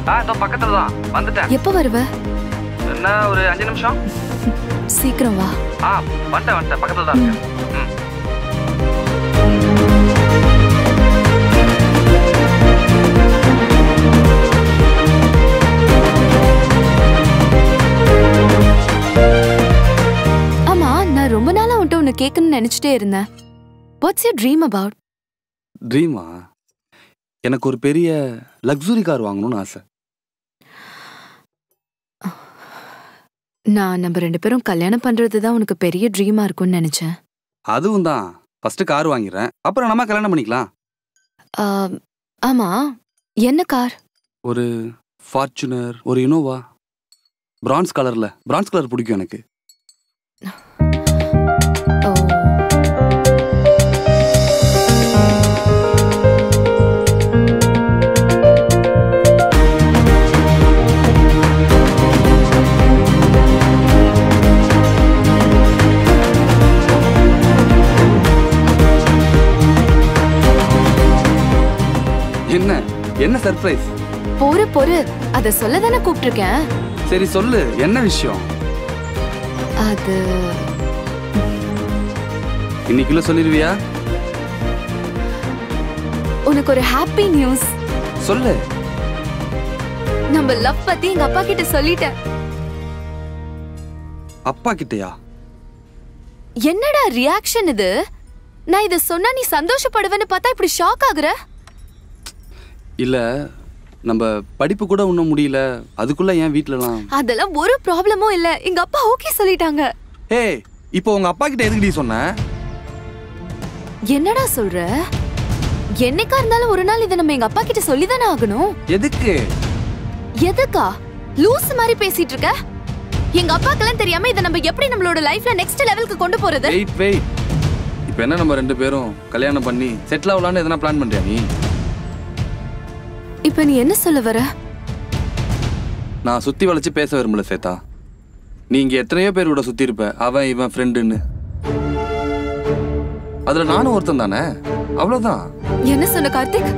இதோ பக்கத்துல தான் வந்துட்டேன். எப்போ வருவ? என்ன ஒரு 5 நிமிஷம். சீக்கிரம் வா. வந்துட்டேன் பக்கத்துல தான் இருக்கேன். ஆமா, நான் ரொம்ப நாளா உன்கிட்ட ஒன்னு கேட்கணும்னு நினைச்சிட்டே இருந்தேன். What's your dream about? ட்ரீமா? எனக்கு ஒரு பெரிய லக்ஸுரி கார் வாங்கணும்னு ஆசை. நான் நம்ம 2 பேரும் கல்யாணம் பண்றதுதான் உனக்கு பெரிய ட்ரீமா இருக்கும்னு நினைச்சேன். அதுவும் தான். ஃபர்ஸ்ட் கார் வாங்கிடுறேன், அப்புறம் நம்ம கல்யாணம் பண்ணிக்கலாம். ஆமா, என்ன கார்? ஒரு ஃபார்ச்சுனர், ஒரு இனோவா, பிரான்ஸ் கலர் பிடிக்கும் எனக்கு. என்ன சர்ப்ரைஸ்? பொறு அத சொல்ல தானே கூப்பிட்டிருக்கேன். சரி சொல்லு, என்ன விஷயம்? அது இன்னைக்குள்ள சொல்லிருவியா? உனக்கு ஒரு ஹாப்பி நியூஸ். சொல்லு. நம்ம லவ் பத்தி எங்க அப்பா கிட்ட சொல்லிட்டேன். அப்பா கிட்டயா? என்னடா ரியாக்ஷன் இது? நான் இத சொன்னா நீ சந்தோஷப்படுவேன்னு பார்த்தா இப்படி ஷாக் ஆகுற? இல்ல, நம்ம படிப்பு கூட இன்னும் முடியல, அதுக்குள்ள ஏன் வீட்லலாம்? அதெல்லாம் ஒரு ப்ராப்ளமும் இல்ல, எங்க அப்பா ஓகே சொல்லிட்டாங்க. ஏய், இப்போ உங்க அப்பா கிட்ட எதுக்கு நீ சொன்ன? என்னடா சொல்ற? என்னைக்கா இருந்தாலும் ஒரு நாள் இத நம்ம எங்க அப்பா கிட்ட சொல்லிதானே ஆகணும். எதுக்கா லூஸ் மாதிரி பேசிட்டு இருக்க? எங்க அப்பாக்கெல்லாம் தெரியாம இத நம்ம எப்படி நம்மளோட லைஃப்ல நெக்ஸ்ட் லெவலுக்கு கொண்டு போறது? வெயிட். இப்போ என்ன நம்ம 2 பேரும் கல்யாணம் பண்ணி செட்டில் ஆகலாம்னு எதனா பிளான் பண்றியா நீ? இப்ப நீ என்ன சொல்ல வர? நான் சுத்தி வளைச்சு பேச விரும்பல சேதா. நீ இங்க எத்தனையோ பேர் கூட சுத்தி இருப்ப, அவன் இவன் ஃப்ரெண்டுன்னு. அதுல நானும் ஒருத்தன் தானே, அவ்வளவுதான். என்ன சொன்ன கார்த்திக்?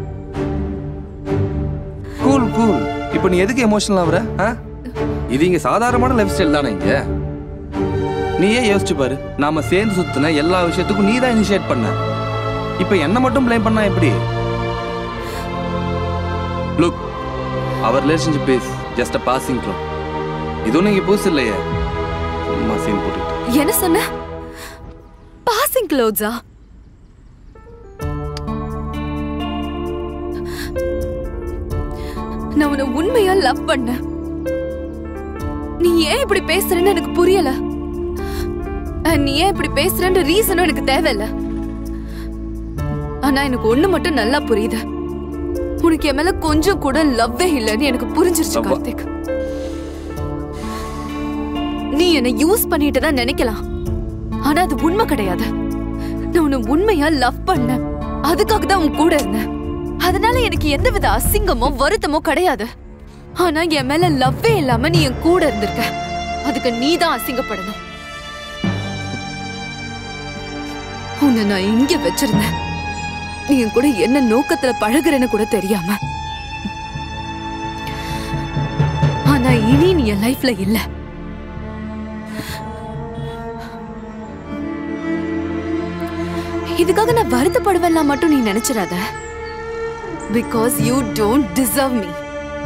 கூல். இப்ப நீ எதுக்கு எமோஷனல் ஆகுற? இது இங்க சாதாரணமான லைஃப் ஸ்டைல் தானே. இங்க நீயே யோசிச்சு பாரு, நாம சேர்ந்து சுத்தின எல்லா விஷயத்துக்கும் நீ தான் இனிஷியேட் பண்ண. இப்ப என்ன மட்டும் ப்ளேம் பண்ணா எப்படி? Look, our relationship is just a passing cloud. இது நீங்க புதுசு இல்லையே, சும்மா சீன் போட்டுட்டு. என்ன சொன்ன? பாசிங் க்ளோத்ஸா? நான் உன்னை உண்மையா லவ் பண்ண. நீ ஏன் இப்படி பேசுறன்னு எனக்கு புரியல. நீ ஏன் இப்படி பேசுறன்ற ரீசனும் எனக்கு தேவையில்ல. ஆனா எனக்கு ஒண்ணு மட்டும் நல்லா புரியுது. உனக்கு என் மேல கொஞ்சம் கூட லவ்வே இல்லைன்னு எனக்கு புரிஞ்சிருச்சு கார்த்திக். நீ என்ன யூஸ் பண்ணிட்டு தான் நினைக்கலாம், ஆனா அது உண்மை கிடையாது. நான் உன்னை உண்மையா லவ் பண்ண, அதுக்காக தான் உன் கூட இருந்தேன். அதனால எனக்கு எந்தவித அசிங்கமோ வருத்தமோ கிடையாது. ஆனா என் மேல லவ்வே இல்லாம நீ என் கூட இருந்திருக்க, அதுக்கு நீ தான் அசிங்கப்படணும். உன்னை நான் இங்க வச்சிருந்தேன், நீ என் கூட என்ன நோக்கத்துல பழகுறேன்னு கூட தெரியாம. ஆனா இனி நீ என் லைஃப்ல இல்ல. இதுக்காக நான் வருத்தப்படுவேன் மட்டும் நீ நினைச்சிடாத. Because you don't deserve me.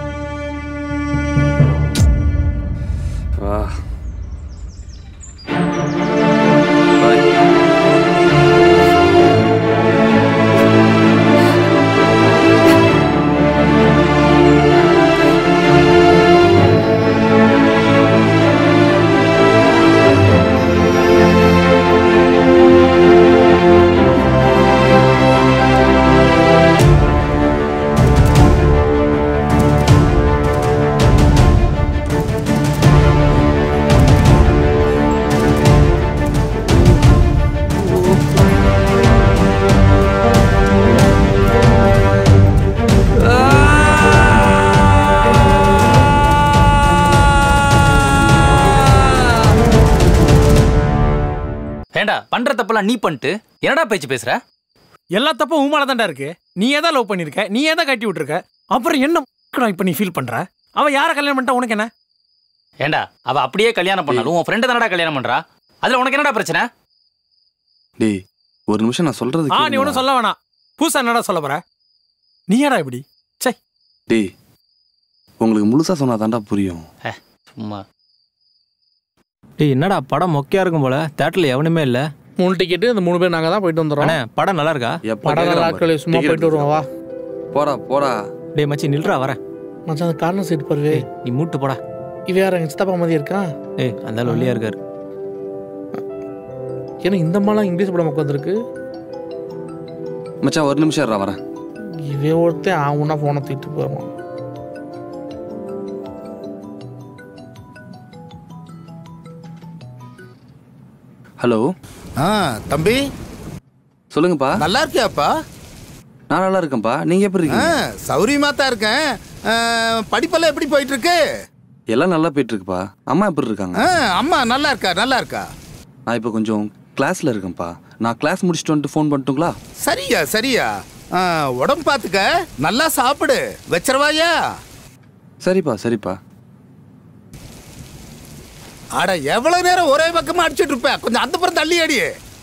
ஏண்டா பண்ற தப்பெல்லாம் நீ பண்ணிட்டு என்னடா பேச்சு பேசுற? எல்லா தப்பும் உமால தான்டா இருக்கு. நீ ஏதா லவ் பண்ணிருக்க, நீ ஏதா கட்டி விட்டுருக்க, அப்புறம் என்ன எதுக்குடா இப்போ நீ ஃபீல் பண்ற? அவன் யாரை கல்யாணம் பண்ணிட்டா உனக்கு என்ன? ஏண்டா அவ அப்படியே கல்யாணம் பண்ணாலும் உன் ஃப்ரெண்டு தானடா கல்யாணம் பண்றா. அதுல உனக்கு என்னடா பிரச்சனை? டேய் ஒரு நிமிஷம் நான் சொல்றது நீ ஒன்றும் சொல்ல வேணாம். புதுசா என்னடா சொல்ல போற? நீ ஏடா இப்படி? சை டேய் உங்களுக்கு முழுசா சொன்னா தாண்டா புரியும். சும்மா டேய் என்னடா படம் மொக்கையா இருக்கும் போல. தியேட்டர்ல எவனுமே இல்ல. 3 டிக்கெட்டு அந்த 3 பேர் நாங்க தான் போயிட்டு வந்துறோம். அண்ணே படம் நல்லா இருக்கா? படம் நல்லா இருக்கல சும்மா போயிட்டு வருவோம் வா. போடா. டேய் மச்சி நில்றா வரேன். மச்சான் அந்த கார்னர் சீட் பாரு. நீ மூட்டு போடா. இவ யார எங்க சித்தப்பா மாதிரி இருக்கான்? ஏய் அந்த ஒல்லியா இருக்காரு. ஏன்னா இந்த மாதிரிலாம் இங்கிலீஷ் படம் உட்காந்துருக்கு. மச்சான் ஒரு நிமிஷம் இருடா வரேன். இவே ஒருத்தன் ஆகுனா போனை தூக்கிட்டு போவான். ஹலோ. தம்பி சொல்லுங்கப்பா. நல்லா இருக்கியாப்பா? நான் நல்லா இருக்கேன்ப்பா. நீங்க எப்படி இருக்கீங்க? சௌரியமா தான் இருக்கேன். படிப்பெல்லாம் எப்படி போயிட்டு இருக்கு? எல்லாம் நல்லா போயிட்டு இருக்குப்பா. அம்மா எப்படி இருக்காங்க? அம்மா நல்லா இருக்கா. நான் இப்போ கொஞ்சம் கிளாஸ்ல இருக்கேன்ப்பா. நான் கிளாஸ் முடிச்சுட்டு வந்துட்டு ஃபோன் பண்ணட்டுங்களா? சரியா உடம்பு பார்த்துக்க, நல்லா சாப்பிடு. வச்சிரவாயா? சரிப்பா. அட எவ்வளவு நேரம் ஒரே பக்கமா அடிச்சுட்டு இருப்ப? கொஞ்சம் அந்த புறம் தள்ளி அடி.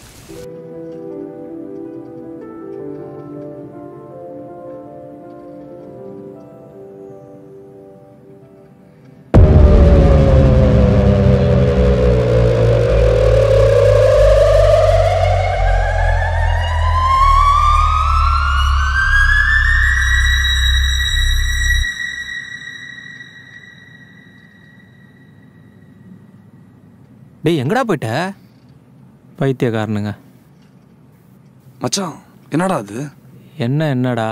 டேய் எங்கடா போயிட்ட? பைத்தியக்காரனுங்க. மச்சான் என்னடா அது? என்னடா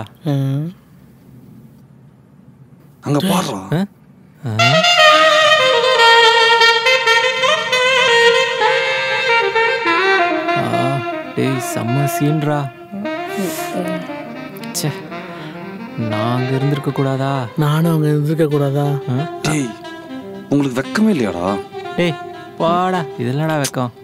அங்க பாடுறா. டேய் செம்ம சீன்ரா. சே நான் அங்க இருந்திருக்க கூடாதா? நானும் அங்க இருந்திருக்க கூடாதா? டேய் உங்களுக்கு வெக்கமே இல்லையாடா? டேய் வாடா, இதெல்லாம்டா வெக்கம்.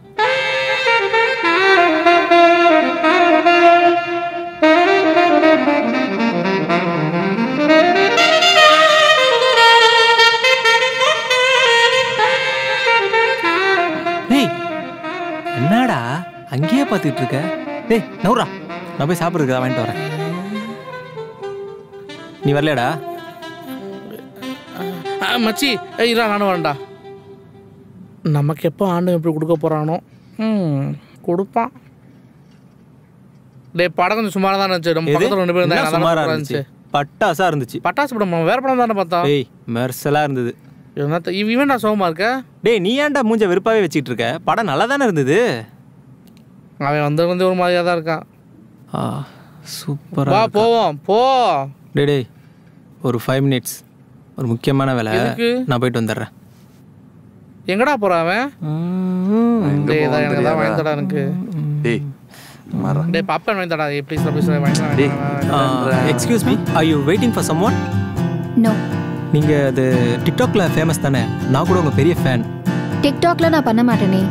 டேய் என்னடா அங்கேயே பார்த்துட்டு இருக்க? டேய் நவுரா, நான் போய் சாப்பிட்றதுக்கு வாங்கிட்டு வரேன். நீ வரலையாடா? மச்சி இரா நானும் வரேன்டா. நமக்கு எப்போ ஆண்டு எப்படி கொடுக்க போறானோ கொடுப்பான். டே படம் கொஞ்சம் சுமாரா தான் இருந்துச்சு. நம்ம பக்கத்துல 2 பேர் இருந்தாங்க. சுமாரா இருந்துச்சு. பட்டாசா இருந்துச்சு. பட்டாசு படம் வேற படம் தானே பார்த்தா? டேய் மெர்சலா இருந்தது. இவன் நான் சோகமா இருக்க. டேய் நீ ஏன்டா மூஞ்ச வெறுப்பாவே வச்சுக்கிட்டு இருக்க? படம் நல்லா தானே இருந்தது. அவன் வந்து ஒரு மாதிரியா தான் இருக்கான். சூப்பரா வா போவோம் போ. டேய் ஒரு 5 மினிட்ஸ், ஒரு முக்கியமான வேலை. நான் போயிட்டு வந்துடுறேன். எங்கடா போறான் அவன்? எனக்கு தான் வாங்கித்தடா எனக்கு. டேய் மாறா. டேய் பாப்கார்ன் வாங்கித்தடா. ப்ளீஸ் வாங்கிடா. Excuse me, are you waiting for someone? No. நீங்க அது டிக்டாக்ல ஃபேமஸ் தானே? நான் கூட உங்க பெரிய ஃபேன். டிக்டாக்ல நான் பண்ண மாட்டேனே.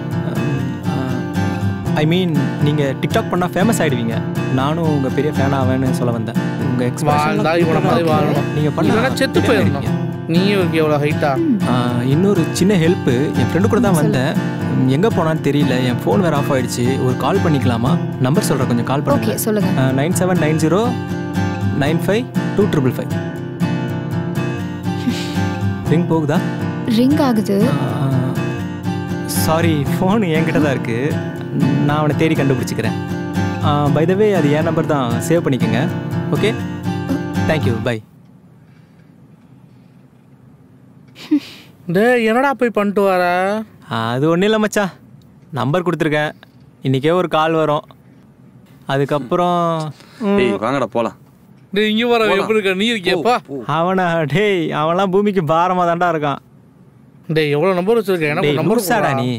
ஐ மீன் நீங்க டிக்டாக் பண்ணா ஃபேமஸ் ஆயிடுவீங்க. நானும் உங்க பெரிய ஃபேன் ஆவேன்னு சொல்ல வந்தேன். உங்க எக்ஸ்பிரஷன் இவன மாதிரி வாழணும். நீங்க பண்ணா செத்து போயிடணும். நீயும் எவ்வளவு ஹைட்டா? இன்னொரு சின்ன ஹெல்ப். என் ஃப்ரெண்டு கூட தான் வந்தேன். எங்க போனான்னு தெரியல. என் ஃபோன் வேற ஆஃப் ஆயிடுச்சு. ஒரு கால் பண்ணிக்கலாமா? நம்பர் சொல்றேன், கொஞ்சம் கால் பண்ணுங்க. ஓகே சொல்லுங்க. 9790955255. ரிங் போகுதா? ரிங் ஆகுது. சாரி, ஃபோன் என்கிட்ட தான் இருக்கு. நான் அவனை தேடி கண்டுபிடிச்சிக்கிறேன். பை த வே அது என் நம்பர் தான், சேவ் பண்ணிக்கோங்க. Okay thank you, bye. டேய் என்னடா போய் பண்ணிட்டு வர? அது ஒன்றும் இல்லை மச்சான், நம்பர் கொடுத்துருக்கேன். இன்றைக்கே ஒரு கால் வரும். அதுக்கப்புறம் வாங்கடா போகலாம். டேய் இங்கே வர எப்படி இருக்க? நீ இருக்கியப்பா? அவனா? டேய் அவன்லாம் பூமிக்கு பாரமாக தாண்டா இருக்கான். டேய் எவ்வளோ நம்பர் வச்சிருக்க? எனக்கு நம்பர் சாடா நீ.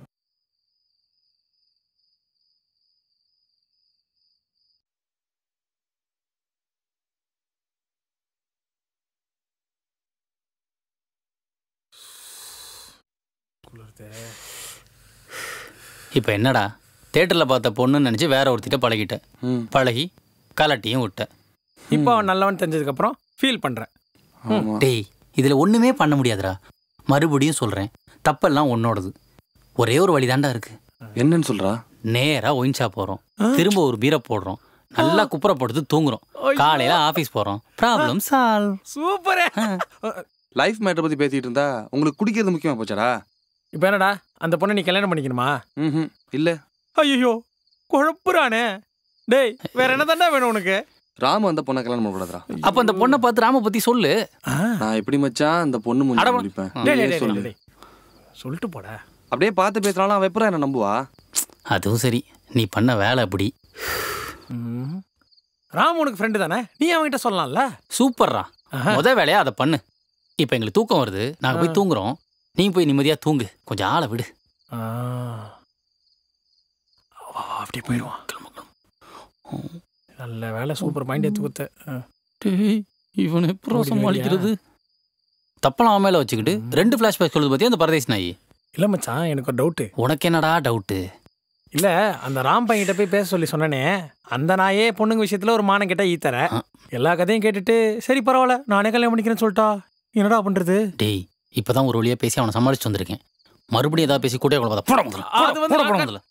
இப்போ என்னடா, தேட்டரில் பார்த்த பொண்ணுன்னு நினச்சி வேற ஒருத்திட்ட பழகிட்டேன். பழகி கலட்டியும் விட்டேன். இப்போ அவன் நல்லவன் தெரிஞ்சதுக்கப்புறம் ஃபீல் பண்ணுறேன். ஆமா. டேய் இதுல ஒண்ணுமே பண்ண முடியாதுடா. மறுபடியும் சொல்றேன், தப்பெல்லாம் உன்னோடது. ஒரே ஒரு வழிதாண்டா இருக்கு. என்னன்னு சொல்றா? நேரா ஒயின் ஷாப் போறோம், திரும்ப ஒரு பீரை போடுறோம், நல்லா குப்புற போட்டு தூங்குறோம், காலையில ஆபீஸ் போறோம், ப்ராப்ளம் சால்வ். சூப்பரே. லைஃப் மேட்டர் பத்தி பேசிட்டு இருந்தா உங்களுக்கு குடிக்கிறது முக்கியமா போச்சாடா? இப்போ என்னடா அந்த பொண்ணை நீ கல்யாணம் பண்ணிக்கணுமா? ம் இல்ல. ஐயோ குழப்புறானே. டேய் வேற என்ன தாண்டா வேணும் உனக்கு? ராம அந்த பொண்ணை கல்யாணம் பண்ணக்கூடாதுடா. அப்ப அந்த பொண்ணை பார்த்து ராம பத்தி சொல்லு. நான் எப்படி மச்சான் அந்த பொண்ணு முடிப்பேன். சொல்லு. சொல்லிட்டு போட. அப்படியே பார்த்து பேசுறாலும் அவ எப்பறம் என்ன நம்புவா? அதுவும் சரி, நீ பண்ண வேலை அப்படி. ராம் உனக்கு ஃப்ரெண்டு தானே, நீ அவன்கிட்ட சொல்லலாம்ல. சூப்பர்ரா, முத வேலையா அதை பண்ணு. இப்ப எங்களுக்கு தூக்கம் வருது, நாங்க போய் தூங்குறோம், நீ போய் நிம்மதியா தூங்கு, கொஞ்சம் ஆளை விடு. அப்படி போயிடுவான். நல்ல வேலை, சூப்பர் மைண்ட் எடுத்து கொடுத்த. இவனை எப்பறம் சமாளிக்கிறது? தப்பெல்லாம் அவன் மேல வச்சுக்கிட்டு 2 ஃபிளாஷ்பேக் சொல்லுது பத்தி அந்த பரதேசி நாயி. இல்லை மச்சான், எனக்கு ஒரு டவுட்டு. உனக்கு என்னடா டவுட்டு? இல்லை, அந்த ராம் பையன்கிட்ட போய் பேச சொல்லி சொன்னனே, அந்த நாயே பொண்ணுங்க விஷயத்தில் ஒரு மானம் கேட்டால் ஈத்தர. எல்லா கதையும் கேட்டுட்டு சரி பரவாயில்ல நானே கல்யாணம் பண்ணிக்கிறேன்னு சொல்லிட்டா என்னடா பண்ணுறது? டேய் இப்பதான் ஒரு வழியா பேசி அவனை சமாளிச்சு வந்திருக்கேன். மறுபடியும் ஏதாவது பேசி கூட்டே போட அது வந்து